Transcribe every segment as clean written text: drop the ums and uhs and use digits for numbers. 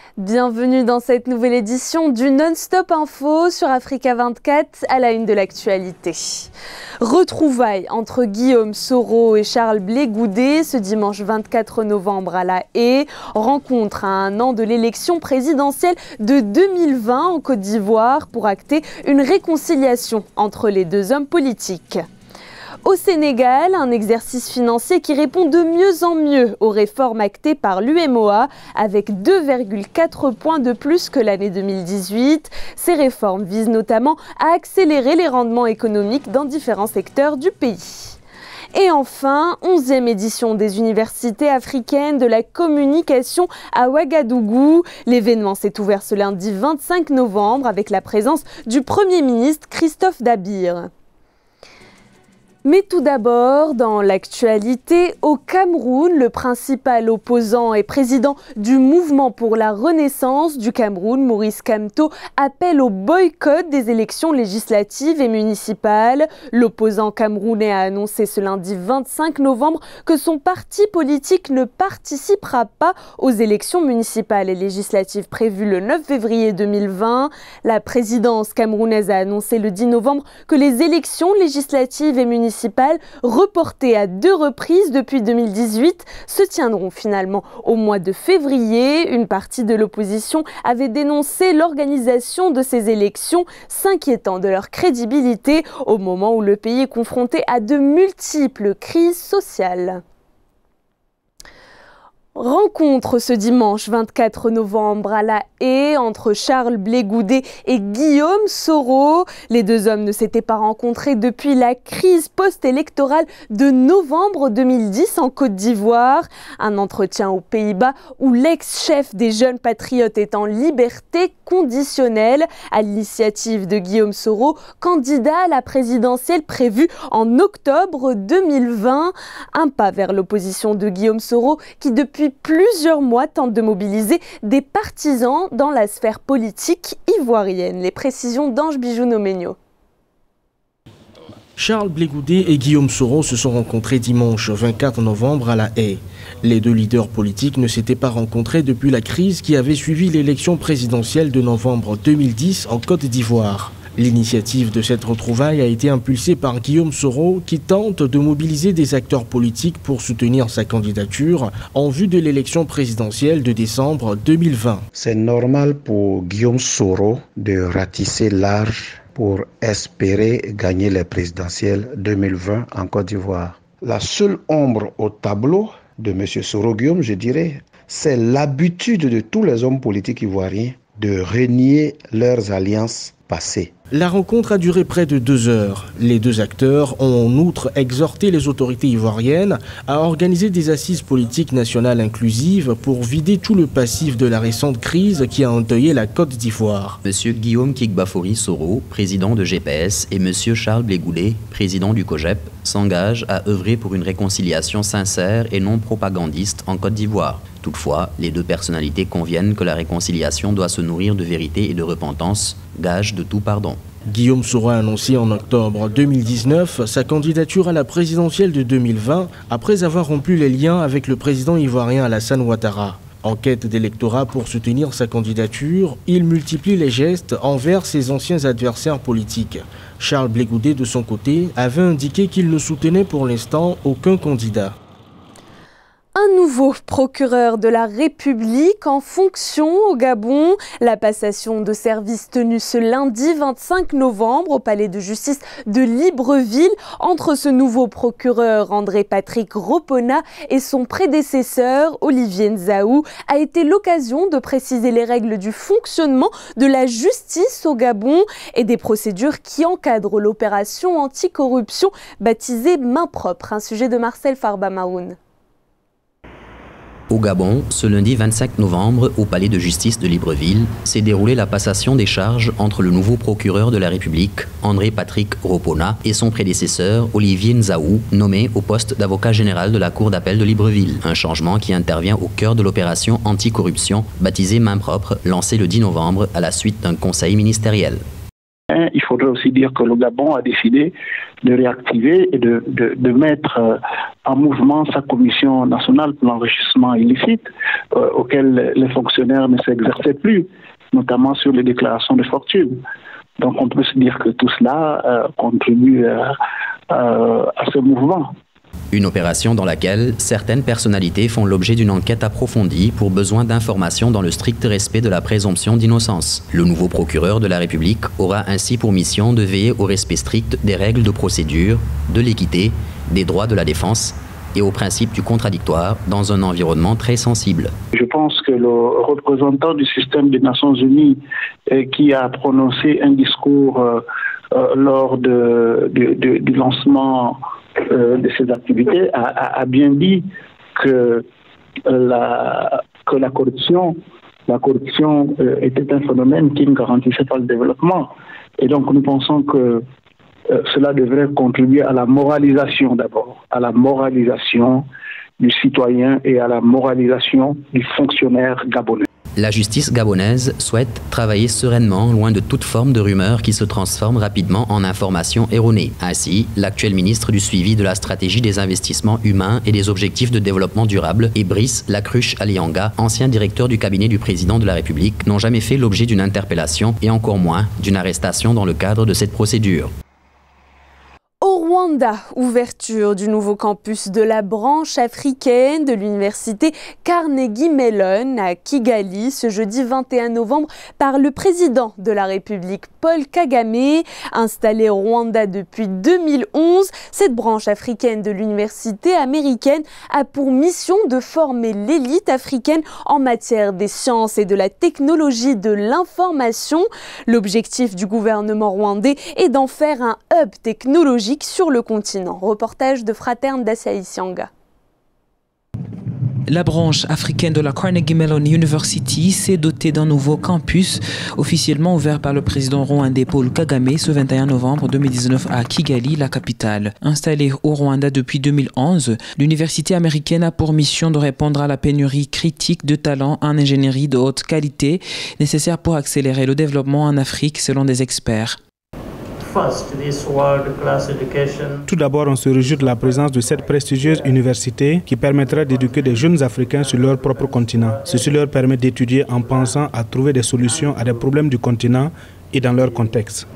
Bienvenue dans cette nouvelle édition du Non-Stop Info sur Africa 24 à la une de l'actualité. Retrouvailles entre Guillaume Soro et Charles Blé Goudé ce dimanche 24 novembre à La Haye. Rencontre à un an de l'élection présidentielle de 2020 en Côte d'Ivoire pour acter une réconciliation entre les deux hommes politiques. Au Sénégal, un exercice financier qui répond de mieux en mieux aux réformes actées par l'UEMOA avec 2,4 points de plus que l'année 2018. Ces réformes visent notamment à accélérer les rendements économiques dans différents secteurs du pays. Et enfin, 11e édition des universités africaines de la communication à Ouagadougou. L'événement s'est ouvert ce lundi 25 novembre avec la présence du Premier ministre Christophe Dabir. Mais tout d'abord, dans l'actualité, au Cameroun, le principal opposant et président du mouvement pour la renaissance du Cameroun, Maurice Kamto, appelle au boycott des élections législatives et municipales. L'opposant camerounais a annoncé ce lundi 25 novembre que son parti politique ne participera pas aux élections municipales et législatives prévues le 9 février 2020. La présidence camerounaise a annoncé le 10 novembre que les élections législatives et municipales reportées à 2 reprises depuis 2018 se tiendront finalement au mois de février. Une partie de l'opposition avait dénoncé l'organisation de ces élections, s'inquiétant de leur crédibilité au moment où le pays est confronté à de multiples crises sociales. Rencontre ce dimanche 24 novembre à La Haye entre Charles Blé Goudé et Guillaume Soro. Les deux hommes ne s'étaient pas rencontrés depuis la crise post-électorale de novembre 2010 en Côte d'Ivoire. Un entretien aux Pays-Bas où l'ex-chef des Jeunes Patriotes est en liberté conditionnelle à l'initiative de Guillaume Soro, candidat à la présidentielle prévue en octobre 2020. Un pas vers l'opposition de Guillaume Soro qui depuis plusieurs mois tente de mobiliser des partisans dans la sphère politique ivoirienne. Les précisions d'Ange Bijou-Noménio. Charles Blé Goudé et Guillaume Soro se sont rencontrés dimanche 24 novembre à La Haye. Les deux leaders politiques ne s'étaient pas rencontrés depuis la crise qui avait suivi l'élection présidentielle de novembre 2010 en Côte d'Ivoire. L'initiative de cette retrouvaille a été impulsée par Guillaume Soro qui tente de mobiliser des acteurs politiques pour soutenir sa candidature en vue de l'élection présidentielle de décembre 2020. C'est normal pour Guillaume Soro de ratisser large pour espérer gagner les présidentielles 2020 en Côte d'Ivoire. La seule ombre au tableau de M. Soro Guillaume, je dirais, c'est l'habitude de tous les hommes politiques ivoiriens de renier leurs alliances passées. La rencontre a duré près de 2 heures. Les deux acteurs ont en outre exhorté les autorités ivoiriennes à organiser des assises politiques nationales inclusives pour vider tout le passif de la récente crise qui a endeuillé la Côte d'Ivoire. Monsieur Guillaume Kigbafori Soro, président de GPS, et Monsieur Charles Blé Goudé, président du COGEP, s'engagent à œuvrer pour une réconciliation sincère et non propagandiste en Côte d'Ivoire. Toutefois, les deux personnalités conviennent que la réconciliation doit se nourrir de vérité et de repentance, gage de tout pardon. Guillaume Soro a annoncé en octobre 2019 sa candidature à la présidentielle de 2020 après avoir rompu les liens avec le président ivoirien Alassane Ouattara. En quête d'électorat pour soutenir sa candidature, il multiplie les gestes envers ses anciens adversaires politiques. Charles Blé Goudé, de son côté, avait indiqué qu'il ne soutenait pour l'instant aucun candidat. Un nouveau procureur de la République en fonction au Gabon. La passation de service tenue ce lundi 25 novembre au palais de justice de Libreville entre ce nouveau procureur André-Patrick Ropona et son prédécesseur Olivier Nzaou a été l'occasion de préciser les règles du fonctionnement de la justice au Gabon et des procédures qui encadrent l'opération anticorruption baptisée Main propre. Un sujet de Marcel Farba-Maroun. Au Gabon, ce lundi 25 novembre, au palais de justice de Libreville, s'est déroulée la passation des charges entre le nouveau procureur de la République, André-Patrick Ropona, et son prédécesseur, Olivier Nzaou, nommé au poste d'avocat général de la Cour d'appel de Libreville. Un changement qui intervient au cœur de l'opération anticorruption, baptisée Main propre, lancée le 10 novembre à la suite d'un conseil ministériel. Il faudrait aussi dire que le Gabon a décidé de réactiver et de mettre en mouvement sa commission nationale pour l'enrichissement illicite, auquel les fonctionnaires ne s'exerçaient plus, notamment sur les déclarations de fortune. Donc on peut se dire que tout cela contribue à ce mouvement. Une opération dans laquelle certaines personnalités font l'objet d'une enquête approfondie pour besoin d'informations dans le strict respect de la présomption d'innocence. Le nouveau procureur de la République aura ainsi pour mission de veiller au respect strict des règles de procédure, de l'équité, des droits de la défense et au principe du contradictoire dans un environnement très sensible. Je pense que le représentant du système des Nations Unies qui a prononcé un discours lors du lancement de ces activités a bien dit que la corruption était un phénomène qui ne garantissait pas le développement. Et donc nous pensons que cela devrait contribuer à la moralisation d'abord, à la moralisation du citoyen et à la moralisation du fonctionnaire gabonais. La justice gabonaise souhaite travailler sereinement loin de toute forme de rumeur qui se transforme rapidement en information erronée. Ainsi, l'actuel ministre du suivi de la stratégie des investissements humains et des objectifs de développement durable et Brice Lacruche Alianga, ancien directeur du cabinet du président de la République, n'ont jamais fait l'objet d'une interpellation et encore moins d'une arrestation dans le cadre de cette procédure. Au Rwanda, ouverture du nouveau campus de la branche africaine de l'université Carnegie Mellon à Kigali ce jeudi 21 novembre par le président de la République Paul Kagame. Installée au Rwanda depuis 2011, cette branche africaine de l'université américaine a pour mission de former l'élite africaine en matière des sciences et de la technologie de l'information. L'objectif du gouvernement rwandais est d'en faire un hub technologique sur le continent. Reportage de Fraterne Dassai Sianga. La branche africaine de la Carnegie Mellon University s'est dotée d'un nouveau campus officiellement ouvert par le président rwandais Paul Kagame ce 21 novembre 2019 à Kigali, la capitale. Installée au Rwanda depuis 2011, l'université américaine a pour mission de répondre à la pénurie critique de talents en ingénierie de haute qualité nécessaire pour accélérer le développement en Afrique selon des experts. Tout d'abord, on se réjouit de la présence de cette prestigieuse université qui permettra d'éduquer des jeunes Africains sur leur propre continent. Ceci leur permet d'étudier en pensant à trouver des solutions à des problèmes du continent et dans leur contexte.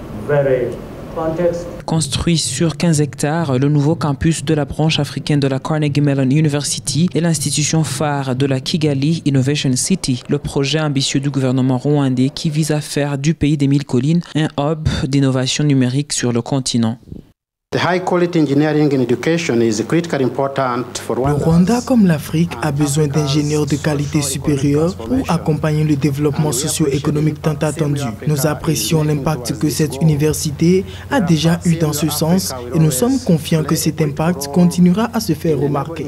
Construit sur 15 hectares, le nouveau campus de la branche africaine de la Carnegie Mellon University est l'institution phare de la Kigali Innovation City, le projet ambitieux du gouvernement rwandais qui vise à faire du pays des 1000 collines un hub d'innovation numérique sur le continent. Le Rwanda, comme l'Afrique, a besoin d'ingénieurs de qualité supérieure pour accompagner le développement socio-économique tant attendu. Nous apprécions l'impact que cette université a déjà eu dans ce sens et nous sommes confiants que cet impact continuera à se faire remarquer.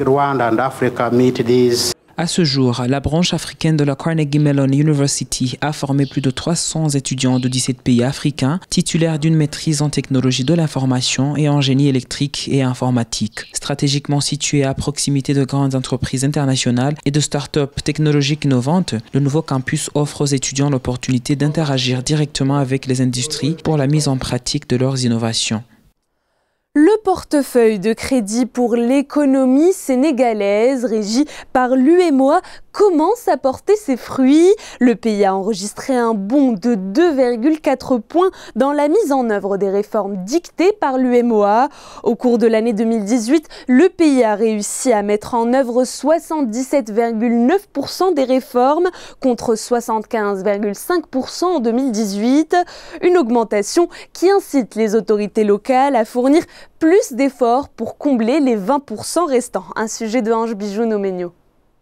À ce jour, la branche africaine de la Carnegie Mellon University a formé plus de 300 étudiants de 17 pays africains titulaires d'une maîtrise en technologie de l'information et en génie électrique et informatique. Stratégiquement situé à proximité de grandes entreprises internationales et de start-up technologiques innovantes, le nouveau campus offre aux étudiants l'opportunité d'interagir directement avec les industries pour la mise en pratique de leurs innovations. Le portefeuille de crédit pour l'économie sénégalaise, régi par l'UEMOA, commence à porter ses fruits. Le pays a enregistré un bond de 2,4 points dans la mise en œuvre des réformes dictées par l'UEMOA. Au cours de l'année 2018, le pays a réussi à mettre en œuvre 77,9% des réformes contre 75,5% en 2018. Une augmentation qui incite les autorités locales à fournir plus d'efforts pour combler les 20% restants. Un sujet de Ange Bijou-Nomenio.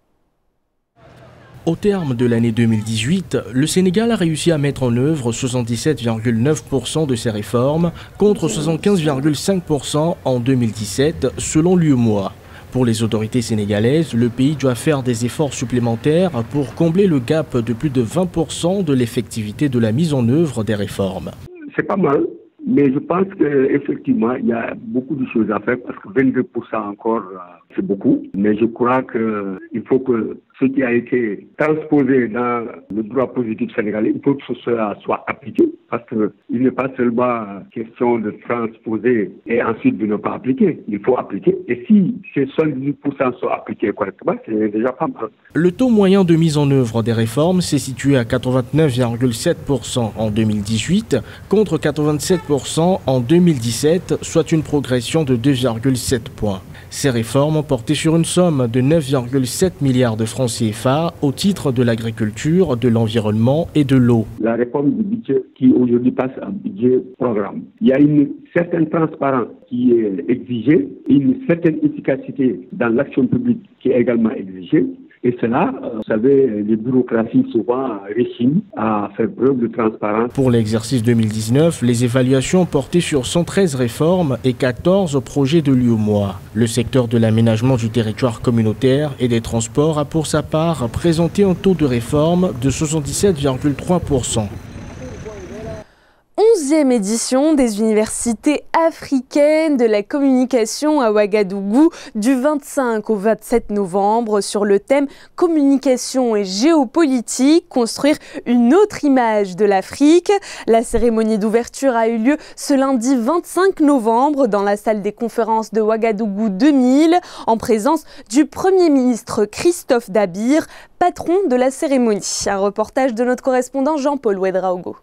Au terme de l'année 2018, le Sénégal a réussi à mettre en œuvre 77,9% de ses réformes contre 75,5% en 2017 selon l'UEMOA. Pour les autorités sénégalaises, le pays doit faire des efforts supplémentaires pour combler le gap de plus de 20% de l'effectivité de la mise en œuvre des réformes. C'est pas mal. Mais je pense qu'effectivement, il y a beaucoup de choses à faire parce que 22% encore, c'est beaucoup. Mais je crois qu'il faut que ce qui a été transposé dans le droit positif sénégalais, il faut que cela soit appliqué, parce qu'il n'est pas seulement question de transposer et ensuite de ne pas appliquer. Il faut appliquer. Et si ces 78% sont appliqués correctement, c'est déjà pas mal. Le taux moyen de mise en œuvre des réformes s'est situé à 89,7% en 2018 contre 87% en 2017, soit une progression de 2,7 points. Ces réformes ont porté sur une somme de 9,7 milliards de francs CFA au titre de l'agriculture, de l'environnement et de l'eau. La réforme du budget qui aujourd'hui passe en budget programme. Il y a une certaine transparence qui est exigée, une certaine efficacité dans l'action publique qui est également exigée. Et cela, vous savez, les bureaucraties souvent réussissent à faire preuve de transparence. Pour l'exercice 2019, les évaluations portaient sur 113 réformes et 14 projets de l'UEMOA. Le secteur de l'aménagement du territoire communautaire et des transports a pour sa part présenté un taux de réforme de 77,3%. 11e édition des universités africaines de la communication à Ouagadougou du 25 au 27 novembre sur le thème communication et géopolitique, construire une autre image de l'Afrique. La cérémonie d'ouverture a eu lieu ce lundi 25 novembre dans la salle des conférences de Ouagadougou 2000 en présence du Premier ministre Christophe Dabir, patron de la cérémonie. Un reportage de notre correspondant Jean-Paul Ouedraogo.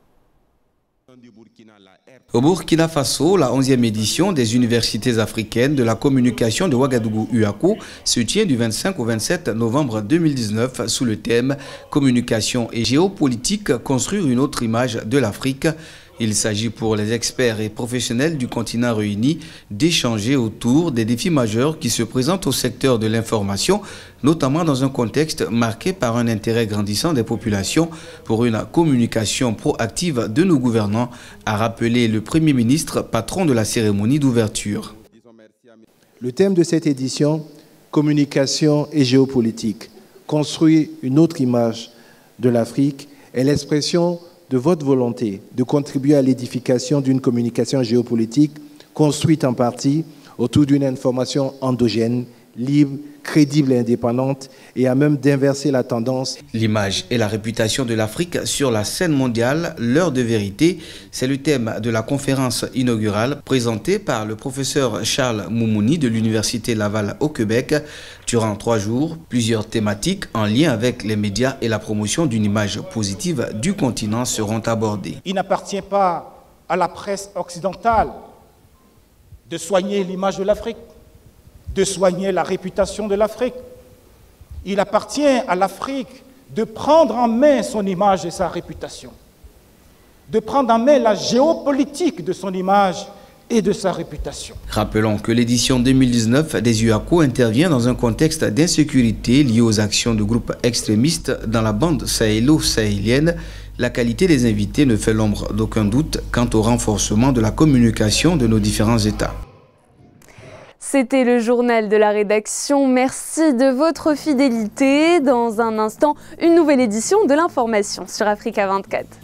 Au Burkina Faso, la 11e édition des universités africaines de la communication de Ouagadougou-UACO se tient du 25 au 27 novembre 2019 sous le thème « Communication et géopolitique, construire une autre image de l'Afrique ». Il s'agit pour les experts et professionnels du continent réunis d'échanger autour des défis majeurs qui se présentent au secteur de l'information, notamment dans un contexte marqué par un intérêt grandissant des populations pour une communication proactive de nos gouvernants, a rappelé le Premier ministre, patron de la cérémonie d'ouverture. Le thème de cette édition, communication et géopolitique, construire une autre image de l'Afrique, est l'expression de votre volonté de contribuer à l'édification d'une communication géopolitique construite en partie autour d'une information endogène, libre, crédible et indépendante et à même d'inverser la tendance. L'image et la réputation de l'Afrique sur la scène mondiale, l'heure de vérité, c'est le thème de la conférence inaugurale présentée par le professeur Charles Moumouni de l'Université Laval au Québec. Durant 3 jours, plusieurs thématiques en lien avec les médias et la promotion d'une image positive du continent seront abordées. Il n'appartient pas à la presse occidentale de soigner l'image de l'Afrique, de soigner la réputation de l'Afrique. Il appartient à l'Afrique de prendre en main son image et sa réputation, de prendre en main la géopolitique de son image et de sa réputation. Rappelons que l'édition 2019 des UACO intervient dans un contexte d'insécurité lié aux actions de groupes extrémistes dans la bande sahélo-sahélienne. La qualité des invités ne fait l'ombre d'aucun doute quant au renforcement de la communication de nos différents États. C'était le journal de la rédaction. Merci de votre fidélité. Dans un instant, une nouvelle édition de l'information sur Africa 24.